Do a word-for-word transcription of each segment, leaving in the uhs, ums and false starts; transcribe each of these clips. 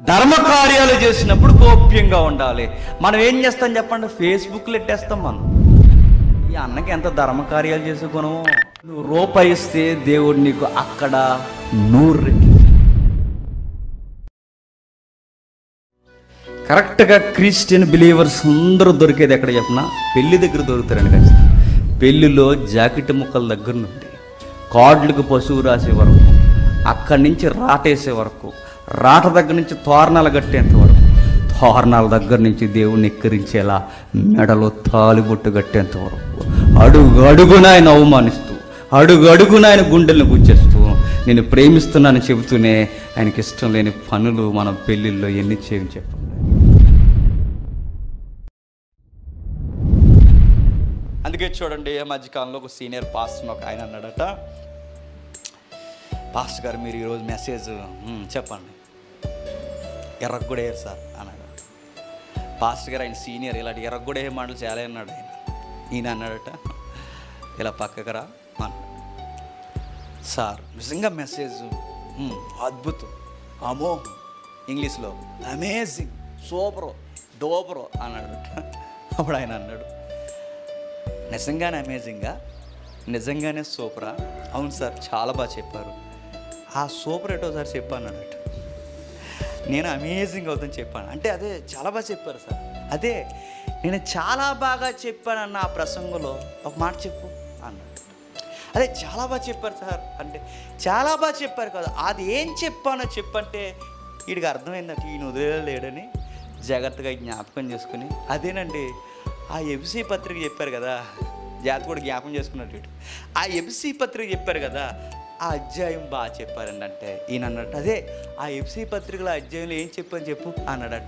ధర్మ కార్యాలు చేసినప్పుడు గోప్యంగా ఉండాలి. మనం ఏం చేస్తాం చెప్పండి, ఫేస్బుక్లో ఎట్టేస్తాం. మనం ఈ అన్నకి ఎంత ధర్మ కార్యాలు చేసుకున్నావు. నువ్వు రూపాయి ఇస్తే దేవుడు నీకు అక్కడ నూరు రెట్లు. కరెక్ట్గా క్రిస్టియన్ బిలీవర్స్ అందరూ దొరికేది ఎక్కడ చెప్పినా పెళ్లి దగ్గర దొరుకుతారండి. ఖచ్చితంగా పెళ్లిలో జాకెట్ ముక్కల దగ్గర నుండి కార్డులకు పశువు రాసే వరకు, అక్కడి నుంచి రాటేసే వరకు, రాట దగ్గర నుంచి తోరణాలు కట్టేంత వరకు, తోరణాల దగ్గర నుంచి దేవుణ్ణి ఎక్కిరించేలా మెడలో తాలిబొట్టు కట్టేంత వరకు, అడుగు అడుగున ఆయన అవమానిస్తూ, అడుగు అడుగున ఆయన గుండెలను గుచ్చేస్తూ, నేను ప్రేమిస్తున్నానని చెబుతూనే ఆయనకి ఇష్టం లేని పనులు మన పెళ్ళిళ్ళలో ఎన్ని చేయని చెప్పండి. అందుకే చూడండి, ఏ మధ్యకాలంలో ఒక సీనియర్ పాస్టర్ ఒక ఆయన అన్నాడట, పాస్టర్ గారు మీరు ఈరోజు మెసేజ్ చెప్పండి, ఎర్రగొడేయారు సార్ అన్నాడు. పాస్టర్ గారు ఆయన సీనియర్, ఇలాంటి ఎర్రగొడే మాటలు చాలా అన్నాడు ఆయన. ఈయన అన్నాడట, ఇలా పక్కకు రా అన్నాడు. సార్ నిజంగా మెసేజ్ అద్భుతం, అమోహం, ఇంగ్లీష్లో అమేజింగ్, సూపరు, డోపరు అన్నాడట. అప్పుడు ఆయన అన్నాడు, నిజంగానే అమేజింగా, నిజంగానే సూపరా? అవును సార్ చాలా బాగా చెప్పారు. ఆ సూపర్ ఏటో సార్ చెప్పానన్నట్టు. నేను అమేజింగ్ అవుతుందని చెప్పాను అంటే అదే చాలా బాగా చెప్పారు సార్. అదే నేను చాలా బాగా చెప్పానన్న ఆ ప్రసంగంలో ఒక మాట చెప్పు అన్నాడు. అదే చాలా బాగా చెప్పారు సార్ అంటే చాలా బాగా చెప్పారు కదా, అది ఏం చెప్పానో చెప్పంటే వీడికి అర్థమైందంటే ఈయన వదిలేడని జాగ్రత్తగా జ్ఞాపకం చేసుకుని, అదేనండి ఆ ఎఫ్సి పత్రిక చెప్పారు కదా, జాతి కూడా జ్ఞాపకం చేసుకున్నట్టు, ఆ ఎఫ్సి పత్రిక చెప్పారు కదా, ఆ అధ్యాయం బాగా చెప్పారండి అంటే ఈయన అన్నట్టు. అదే ఆ ఎఫ్సి పత్రికలో అధ్యాయంలో ఏం చెప్పని చెప్పు అన్నాడట.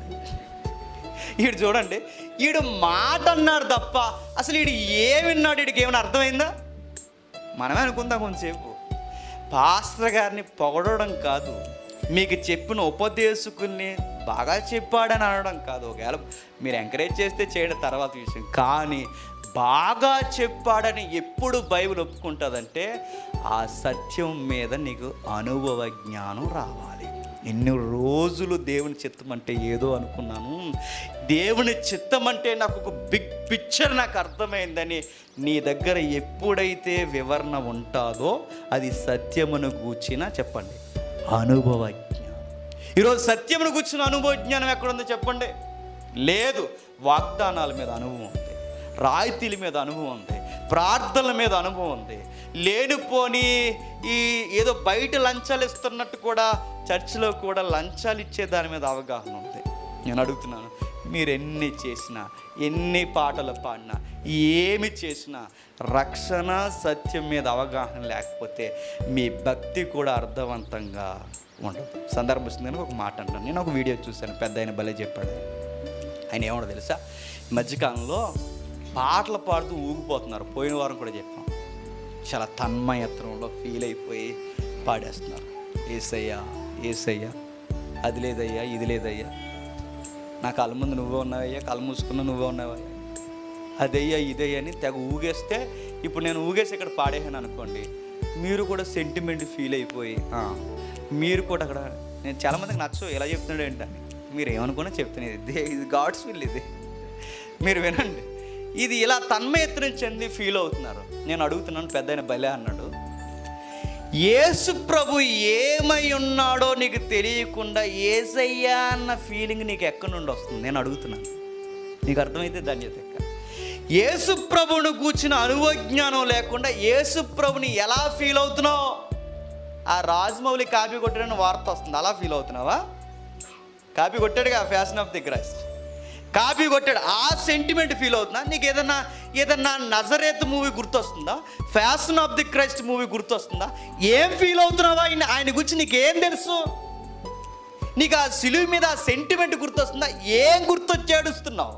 వీడు చూడండి, వీడు మాట అన్నాడు తప్ప అసలు వీడు ఏమిన్నాడు, వీడికి ఏమైనా అర్థమైందా? మనమే అనుకుందాం కొంచెంసేపు. పాస్టర్ గారిని పొగడడం కాదు, మీకు చెప్పిన ఉపదేశకుల్ని బాగా చెప్పాడని అనడం కాదు. ఒకవేళ మీరు ఎంకరేజ్ చేస్తే చేయడం తర్వాత విషయం, కానీ బాగా చెప్పాడని ఎప్పుడు బైబిల్ ఒప్పుకుంటుందంటే ఆ సత్యం మీద నీకు అనుభవ జ్ఞానం రావాలి. ఎన్ని రోజులు దేవుని చిత్తం అంటే ఏదో అనుకున్నాను, దేవుని చిత్తం అంటే నాకు ఒక బిగ్ పిక్చర్ నాకు అర్థమైందని నీ దగ్గర ఎప్పుడైతే వివరణ ఉంటుందో అది సత్యమును గూర్చిన చెప్పండి అనుభవ జ్ఞానం. ఈరోజు సత్యమును గూర్చిన అనుభవ జ్ఞానం ఎక్కడుందో చెప్పండి. లేదు. వాగ్దానాల మీద అనుభవం ఉంది, రాయితీల మీద అనుభవం ఉంది, ప్రార్థనల మీద అనుభవం ఉంది. లేనిపోని ఈ ఏదో బయట లంచాలు ఇస్తున్నట్టు కూడా చర్చిలో కూడా లంచాలు ఇచ్చే దాని మీద అవగాహన ఉంది. నేను అడుగుతున్నాను, మీరు ఎన్ని చేసినా, ఎన్ని పాటలు పాడినా, ఏమి చేసినా రక్షణ సత్యం మీద అవగాహన లేకపోతే మీ భక్తి కూడా అర్థవంతంగా ఉండదు. సందర్భం వస్తుంది ఒక మాట అంటాను. నేను ఒక వీడియో చూశాను, పెద్ద ఆయన భలే చెప్పాడు. ఆయన ఏమన్నా తెలుసా, మధ్యకాలంలో పాటలు పాడుతూ ఊగిపోతున్నారు. పోయిన వారం కూడా చెప్పాం, చాలా తన్మయత్వంలో ఫీల్ అయిపోయి పాడేస్తున్నారు. ఏసయ్యా ఏసయ్యా, అది లేదయ్యా ఇది లేదయ్యా, నా కళ్ళ ముందు నువ్వే ఉన్నావయ్యా, కళ్ళు మూసుకున్నా నువ్వే ఉన్నావయ్యా, అదయ్యా ఇదయ్యా అని తెగ ఊగేస్తే, ఇప్పుడు నేను ఊగేసి ఇక్కడ పాడేసాను అనుకోండి, మీరు కూడా సెంటిమెంట్ ఫీల్ అయిపోయి మీరు కూడా అక్కడ, నేను చాలామందికి నచ్చవు ఎలా చెప్తున్నాడు ఏంటని, మీరు ఏమనుకున్నా చెప్తున్నది ఇది ఇది గాడ్స్ విల్. ఇది మీరు వినండి, ఇది ఇలా తన్మయత్వం చెంది ఫీల్ అవుతున్నారు. నేను అడుగుతున్నాను, పెద్ద ఆయన భలే అన్నాడు, యేసు ప్రభు ఏమై ఉన్నాడో నీకు తెలియకుండా యేసయ్యా అన్న ఫీలింగ్ నీకు ఎక్కడి నుండి వస్తుంది? నేను అడుగుతున్నాను, నీకు అర్థమైతే ధన్యత. యేసు ప్రభువును కూర్చున్న అనుభవజ్ఞానం లేకుండా యేసు ప్రభుని ఎలా ఫీల్ అవుతున్నావు? ఆ రాజమౌళి కాపీ కొట్టాడని వార్త వస్తుంది, అలా ఫీల్ అవుతున్నావా? కాపీ కొట్టాడుగా passion of the Christ, copy కొట్టాడు, ఆ సెంటిమెంట్ ఫీల్ అవుతుందా? నీకు ఏదన్నా ఏదన్నా నజరేత్ మూవీ గుర్తొస్తుందా? Passion of the Christ movie గుర్తొస్తుందా? ఏం ఫీల్ అవుతున్నావా? ఆయన ఆయన గురించి నీకేం తెలుసు? నీకు ఆ సిలువ మీద ఆ సెంటిమెంట్ గుర్తొస్తుందా? ఏం గుర్తొచ్చి ఏడుస్తున్నావు?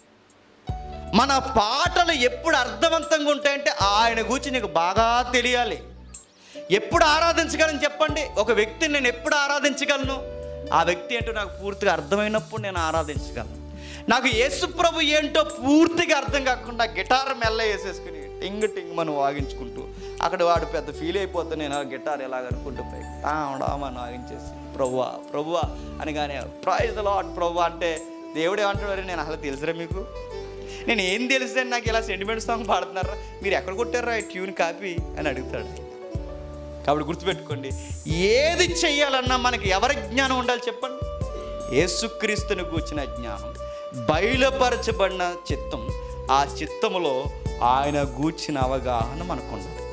మన పాటలు ఎప్పుడు అర్థవంతంగా ఉంటాయంటే ఆయన గురించి నీకు బాగా తెలియాలి. ఎప్పుడు ఆరాధించగలను చెప్పండి? ఒక వ్యక్తిని నేను ఎప్పుడు ఆరాధించగలను? ఆ వ్యక్తి ఏంటో నాకు పూర్తిగా అర్థమైనప్పుడు నేను ఆరాధించగలను. నాకు యేసు ప్రభు ఏంటో పూర్తిగా అర్థం కాకుండా గిటార్ మెల్ల వేసేసుకుని టింగ్ టింగ్ మనం వాగించుకుంటూ అక్కడ వాడు పెద్ద ఫీల్ అయిపోతే నేను గిటార్ ఎలాగ అనుకుంటూ పైకి తామని వాగించేసి ప్రభువా ప్రభువా అని కానీ ప్రైజ్ ద లార్డ్ ప్రభువా అంటే దేవుడు ఏమంటాడు, నేను అసలు తెలుసురా మీకు, నేను ఏం తెలిస్తే నాకు ఇలా సెంటిమెంట్ సాంగ్ పాడుతున్నారా, మీరు ఎక్కడ కొట్టారా ఈ ట్యూన్ కాపీ అని అడుగుతాడు. కాబట్టి గుర్తుపెట్టుకోండి, ఏది చెయ్యాలన్నా మనకి ఎవరి జ్ఞానం ఉండాలి చెప్పండి? యేసుక్రీస్తుని గూర్చిన జ్ఞానం, బయలుపరచబడిన చిత్తం, ఆ చిత్తములో ఆయన గూర్చిన అవగాహన మనకు ఉండాలి.